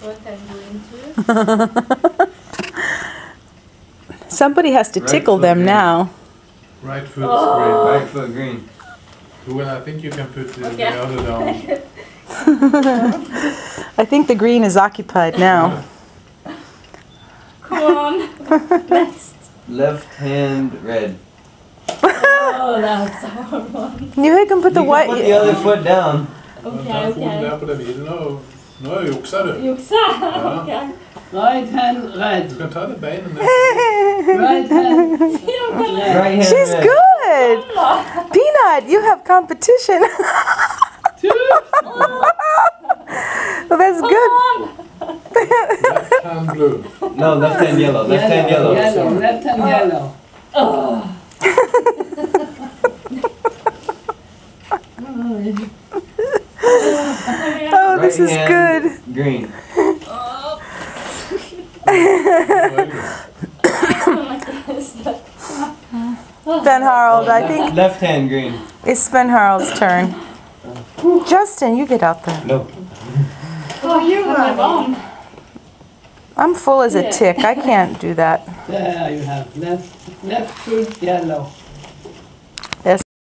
What I'm doing too. Somebody has to Right tickle foot them green. now. Right foot Right foot green. green. Well, I think you can put the Okay. other down. I think the green is occupied now. Come on. Next. Left hand red. Oh, that's a hard one. You can put the You white. can put the other foot down. Okej, Ta foten okej. där på den bilen och nu har jag joxat du. Joxa? Ja. Okej. Right hand Du red. kan ta det benen där. Right hand Right red. hand She's red. good. Peanut, you have competition. Well, that's good. Left hand blue. No, left hand yellow. Left hand yellow. Yellow. Left hand yellow. Oh. Oh, this Right is hand good. green. Ben Harald, I think Left hand green. it's Ben Harald's turn. Justin, you get out there. No. Oh, you run. I'm full as a tick. I can't do that. There you have left foot yellow.